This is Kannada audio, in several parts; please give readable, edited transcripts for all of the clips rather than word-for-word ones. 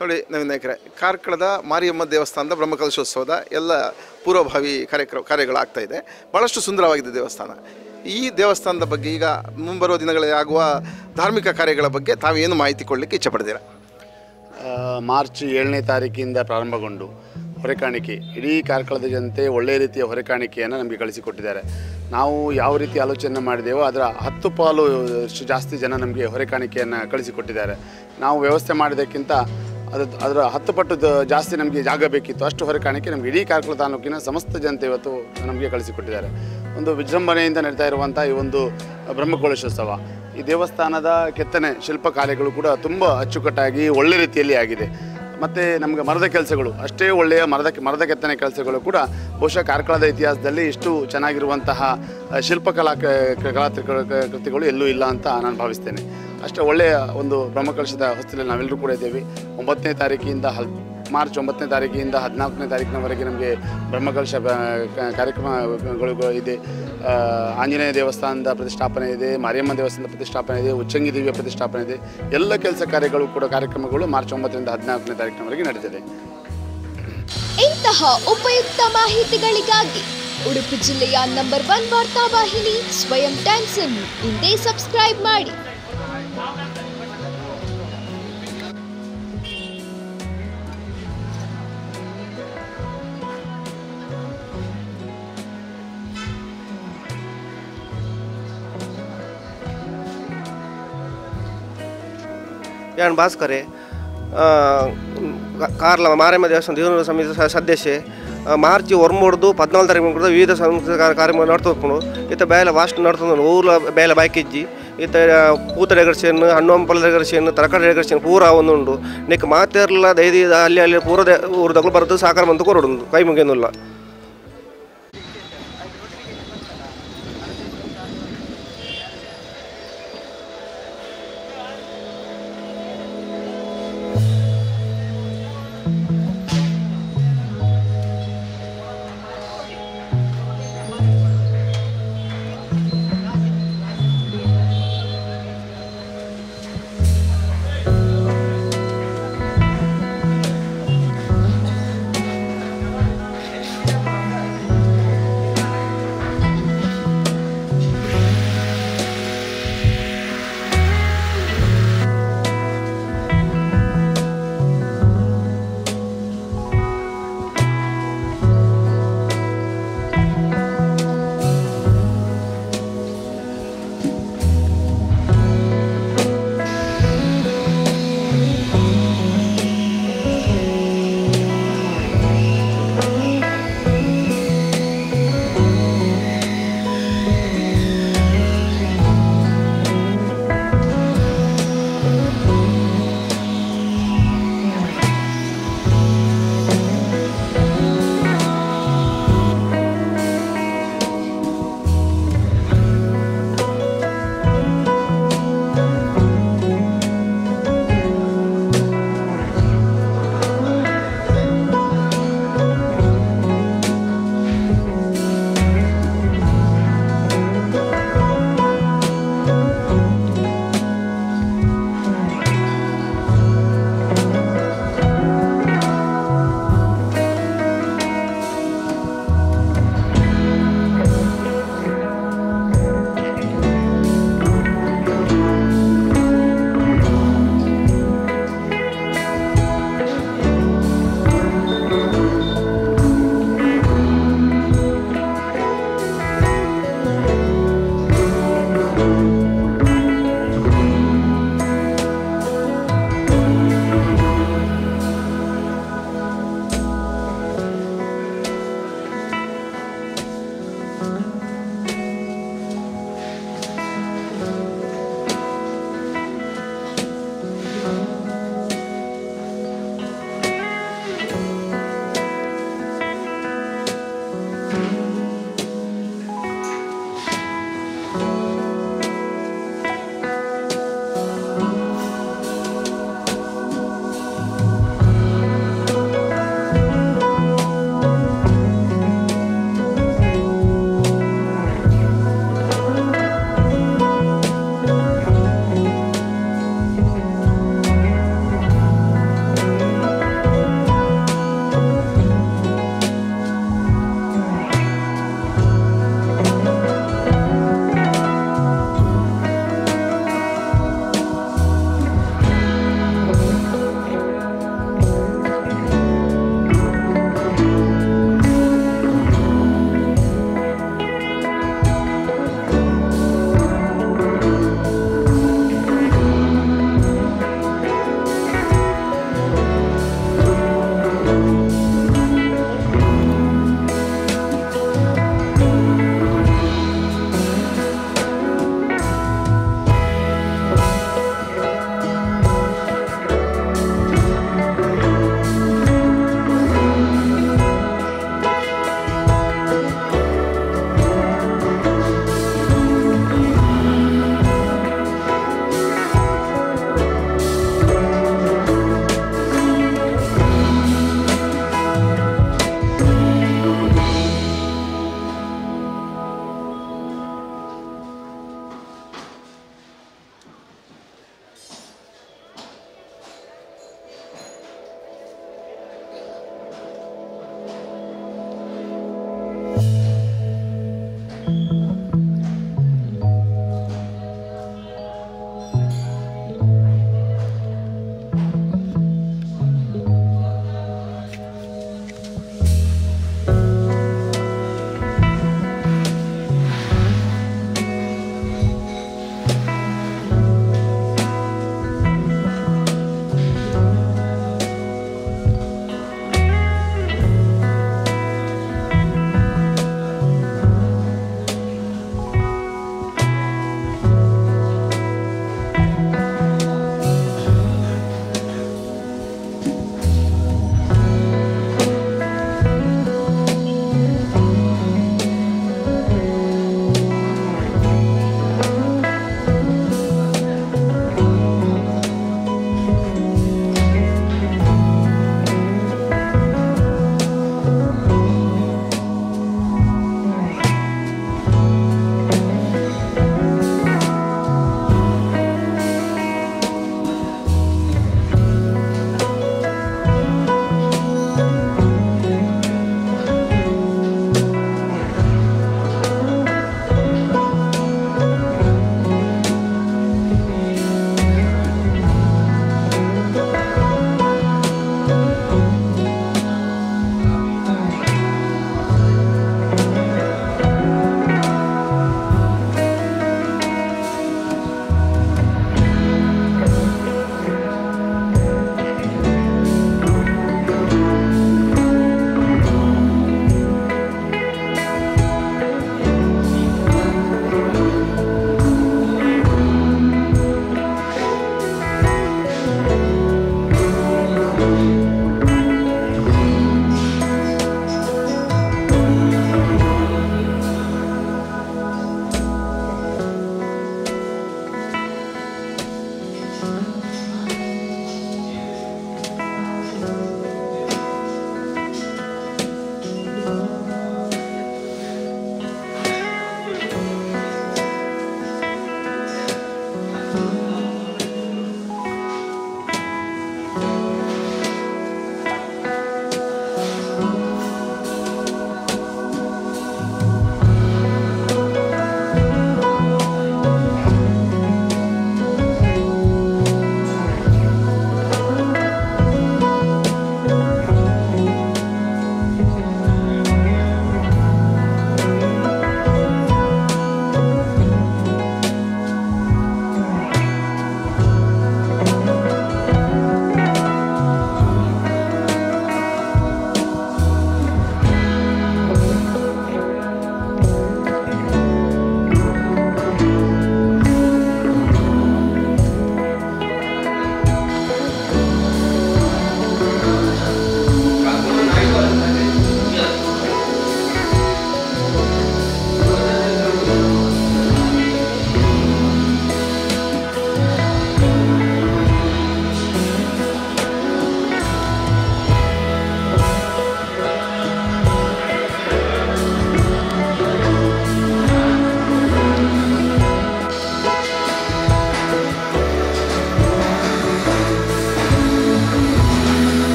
ನೋಡಿ ನವೀನ್ ನಾಯ್ಕರೇ, ಕಾರ್ಕಳದ ಮಾರಿಯಮ್ಮ ದೇವಸ್ಥಾನದ ಬ್ರಹ್ಮಕಲಶೋತ್ಸವದ ಎಲ್ಲ ಪೂರ್ವಭಾವಿ ಕಾರ್ಯಗಳಾಗ್ತಾ ಇದೆ. ಭಾಳಷ್ಟು ಸುಂದರವಾಗಿದೆ ದೇವಸ್ಥಾನ. ಈ ದೇವಸ್ಥಾನದ ಬಗ್ಗೆ ಈಗ ಮುಂಬರುವ ದಿನಗಳಲ್ಲಿ ಆಗುವ ಧಾರ್ಮಿಕ ಕಾರ್ಯಗಳ ಬಗ್ಗೆ ತಾವೇನು ಮಾಹಿತಿ ಕೊಡಲಿಕ್ಕೆ ಇಚ್ಛೆಪಡ್ತೀರಾ? ಮಾರ್ಚ್ 7ನೇ ತಾರೀಕಿಂದ ಪ್ರಾರಂಭಗೊಂಡು ಹೊರೆಕಾಣಿಕೆ, ಇಡೀ ಕಾರ್ಕಳದ ಜನತೆ ಒಳ್ಳೆಯ ರೀತಿಯ ಹೊರೆಕಾಣಿಕೆಯನ್ನು ನಮಗೆ ಕಳಿಸಿಕೊಟ್ಟಿದ್ದಾರೆ. ನಾವು ಯಾವ ರೀತಿ ಆಲೋಚನೆ ಮಾಡಿದೆವೋ ಅದರ 10 ಪಾಲು ಜಾಸ್ತಿ ಜನ ನಮಗೆ ಹೊರೆಕಾಣಿಕೆಯನ್ನು ಕಳಿಸಿಕೊಟ್ಟಿದ್ದಾರೆ. ನಾವು ವ್ಯವಸ್ಥೆ ಮಾಡೋದಕ್ಕಿಂತ ಅದರ 10 ಪಟ್ಟು ಜಾಸ್ತಿ ನಮಗೆ ಜಾಗ ಬೇಕಿತ್ತು. ಅಷ್ಟು ಹೊರೆಕಾಣಿಕೆ ನಮಗೆ ಇಡೀ ಕಾರ್ಕಳ ತಾಲೂಕಿನ ಸಮಸ್ತ ಜನತೆ ಇವತ್ತು ನಮಗೆ ಕಳಿಸಿಕೊಟ್ಟಿದ್ದಾರೆ. ಒಂದು ವಿಜೃಂಭಣೆಯಿಂದ ನಡೀತಾ ಇರುವಂಥ ಈ ಒಂದು ಬ್ರಹ್ಮಕಲಶೋತ್ಸವ, ಈ ದೇವಸ್ಥಾನದ ಕೆತ್ತನೆ ಶಿಲ್ಪಕಾರ್ಯಗಳು ಕೂಡ ತುಂಬ ಅಚ್ಚುಕಟ್ಟಾಗಿ ಒಳ್ಳೆ ರೀತಿಯಲ್ಲಿ ಆಗಿದೆ. ಮತ್ತು ನಮಗೆ ಮರದ ಕೆಲಸಗಳು ಅಷ್ಟೇ ಒಳ್ಳೆಯ ಮರದ ಕೆತ್ತನೆ ಕೆಲಸಗಳು ಕೂಡ ಬಹುಶಃ ಕಾರ್ಕಳದ ಇತಿಹಾಸದಲ್ಲಿ ಇಷ್ಟು ಚೆನ್ನಾಗಿರುವಂತಹ ಕೃತಿಗಳು ಎಲ್ಲೂ ಇಲ್ಲ ಅಂತ ನಾನು ಭಾವಿಸ್ತೇನೆ. ಅಷ್ಟೇ ಒಳ್ಳೆಯ ಒಂದು ಬ್ರಹ್ಮಕಲಶದ ಹೊಸ್ತಿಲಲ್ಲಿ ನಾವೆಲ್ಲರೂ ಕೂಡ ಇದ್ದೇವೆ. 9ನೇ ತಾರೀಕಿಂದ ಮಾರ್ಚ್ 9ನೇ ತಾರೀಕಿಂದ 14ನೇ ತಾರೀಕಿನವರೆಗೆ ನಮಗೆ ಬ್ರಹ್ಮಕಲಶ ಕಾರ್ಯಕ್ರಮಗಳು ಇದೆ. ಆಂಜನೇಯ ದೇವಸ್ಥಾನದ ಪ್ರತಿಷ್ಠಾಪನೆ ಇದೆ, ಮಾರಿಯಮ್ಮ ದೇವಸ್ಥಾನದ ಪ್ರತಿಷ್ಠಾಪನೆ ಇದೆ, ಉಚ್ಚಂಗಿ ದೇವಿಯ ಪ್ರತಿಷ್ಠಾಪನೆ ಇದೆ. ಎಲ್ಲ ಕೆಲಸ ಕಾರ್ಯಕ್ರಮಗಳು ಮಾರ್ಚ್ 9ರಿಂದ 14ನೇ ತಾರೀಕಿನವರೆಗೆ ನಡೀತದೆ. ಇಂತಹ ಉಪಯುಕ್ತ ಮಾಹಿತಿಗಳಿಗಾಗಿ ಉಡುಪಿ ಜಿಲ್ಲೆಯ ನಂಬರ್ 1 ವಾರ್ತಾವಾಹಿನಿ ಸ್ವಯಂ ಟೈಮ್ಸ್ ಅನ್ನು ಇಂದೇ ಸಬ್ಸ್ಕ್ರೈಬ್ ಮಾಡಿ. ಯಾನ್ ಭಾಸ್ಕರೆ ಕಾರ್ಲ ಮಾರಿಯಮ್ಮ ದೇವಸ್ಥಾನ ದೇವರ ಸಮಿತಿ ಸದಸ್ಯೆ. ಮಾರ್ಚ್ 14 ತಾರೀಕು ವಿವಿಧ ಸಂಸ್ಕೃತಿಕ ಕಾರ್ಯಕ್ರಮ ನಡ್ತೋಕೊಂಡು ಇತ್ತ ಬೇಲೆ ವಾಸ್ಟ್ ನಡ್ಕೊಂಡು ಊರ್ಲ ಬೇಲೆ ಬಾಯ್ಕಿಜ್ಜಿ ಇತ್ತ ಪೂತ ಡೆಕರೇಷನ್, ಹಣ್ಣು ಹಂಪಲ ಡೆಕರೇಷನ್, ತರಕಾರಿ ಡೆಕರೇಷನ್ ಪೂರ ಒಂದುಂಡು. ನೆಕ್ ಮಾತೆರ್ಲ ದೈದಿ ಅಲ್ಲಿ ಪೂರ ಊರದಾಗಲು ಬರೋದು ಸಾಕಾರ ಮಂತು ಕೊರಡು ಕೈ ಮುಗಿಯನ್ನುಲ್ಲ.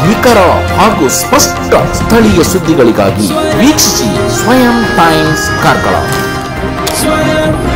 ನಿಖರ ಹಾಗೂ ಸ್ಪಷ್ಟ ಸ್ಥಳೀಯ ಸುದ್ದಿಗಳಿಗಾಗಿ ವೀಕ್ಷಿಸಿ ಸ್ವಯಂ ಟೈಮ್ಸ್ ಕಾರ್ಕಳ.